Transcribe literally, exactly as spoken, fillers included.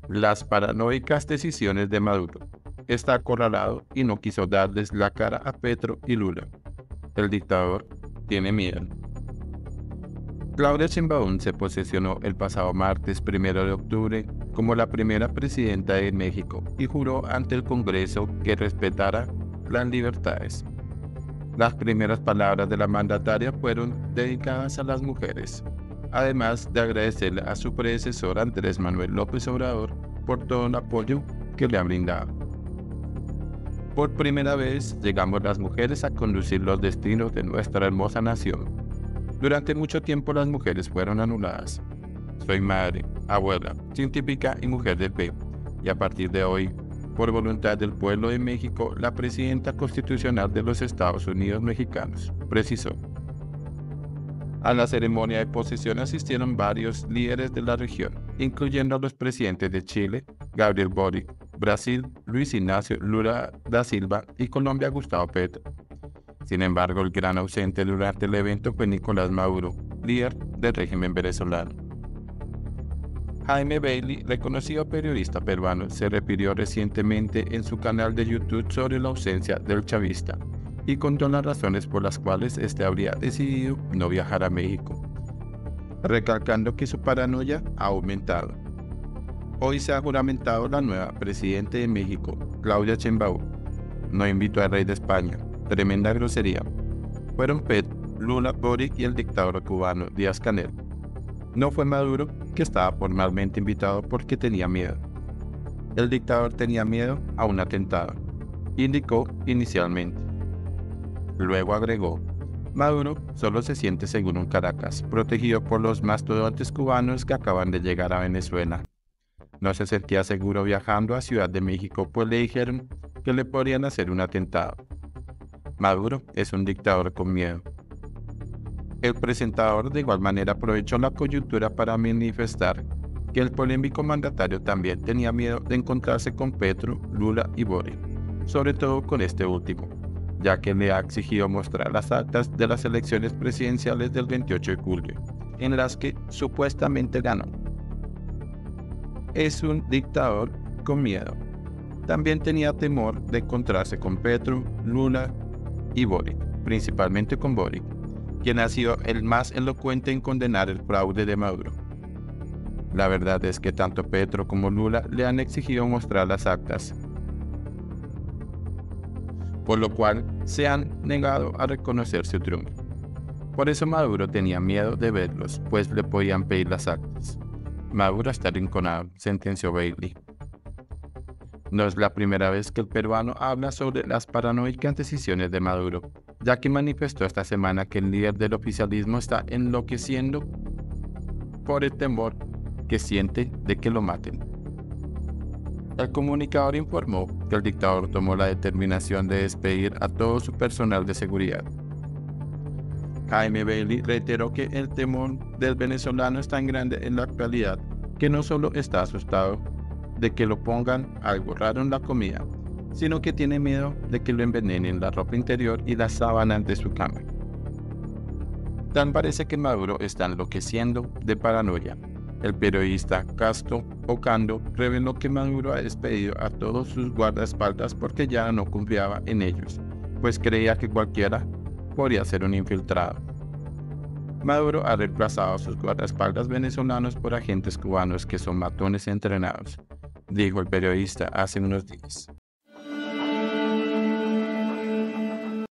Las paranoicas decisiones de Maduro. Está acorralado y no quiso darles la cara a Petro y Lula. El dictador tiene miedo. Claudia Sheinbaum se posesionó el pasado martes primero de octubre como la primera presidenta de México y juró ante el Congreso que respetará las libertades. Las primeras palabras de la mandataria fueron dedicadas a las mujeres, además de agradecerle a su predecesor Andrés Manuel López Obrador por todo el apoyo que le ha brindado. Por primera vez llegamos las mujeres a conducir los destinos de nuestra hermosa nación. Durante mucho tiempo las mujeres fueron anuladas. Soy madre, abuela, científica y mujer de fe, y a partir de hoy, por voluntad del pueblo de México, la presidenta constitucional de los Estados Unidos mexicanos, precisó. A la ceremonia de posesión asistieron varios líderes de la región, incluyendo a los presidentes de Chile, Gabriel Boric, Brasil, Luis Ignacio Lula da Silva y Colombia, Gustavo Petro. Sin embargo, el gran ausente durante el evento fue Nicolás Maduro, líder del régimen venezolano. Jaime Bailey, reconocido periodista peruano, se refirió recientemente en su canal de YouTube sobre la ausencia del chavista y contó las razones por las cuales este habría decidido no viajar a México, recalcando que su paranoia ha aumentado. Hoy se ha juramentado la nueva presidenta de México, Claudia Sheinbaum. No invitó al rey de España. Tremenda grosería. Fueron Petro, Lula, Boric y el dictador cubano Díaz-Canel. No fue Maduro, que estaba formalmente invitado porque tenía miedo. El dictador tenía miedo a un atentado, indicó inicialmente. Luego agregó, Maduro solo se siente seguro en Caracas, protegido por los mastodontes cubanos que acaban de llegar a Venezuela. No se sentía seguro viajando a Ciudad de México, pues le dijeron que le podrían hacer un atentado. Maduro es un dictador con miedo. El presentador de igual manera aprovechó la coyuntura para manifestar que el polémico mandatario también tenía miedo de encontrarse con Petro, Lula y Boric, sobre todo con este último, ya que le ha exigido mostrar las actas de las elecciones presidenciales del veintiocho de julio, en las que supuestamente ganó. Es un dictador con miedo. También tenía temor de encontrarse con Petro, Lula y Boric, principalmente con Boric, quien ha sido el más elocuente en condenar el fraude de Maduro. La verdad es que tanto Petro como Lula le han exigido mostrar las actas, por lo cual se han negado a reconocer su triunfo. Por eso Maduro tenía miedo de verlos, pues le podían pedir las actas. Maduro está arrinconado, sentenció Bailey. No es la primera vez que el peruano habla sobre las paranoicas decisiones de Maduro, ya que manifestó esta semana que el líder del oficialismo está enloqueciendo por el temor que siente de que lo maten. El comunicador informó que el dictador tomó la determinación de despedir a todo su personal de seguridad. Jaime Bailey reiteró que el temor del venezolano es tan grande en la actualidad que no solo está asustado de que lo pongan algo raro en la comida, sino que tiene miedo de que lo envenenen la ropa interior y las sábanas de su cama. Tan parece que Maduro está enloqueciendo de paranoia. El periodista Casto Ocando reveló que Maduro ha despedido a todos sus guardaespaldas porque ya no confiaba en ellos, pues creía que cualquiera podría ser un infiltrado. Maduro ha reemplazado a sus guardaespaldas venezolanos por agentes cubanos que son matones entrenados, dijo el periodista hace unos días.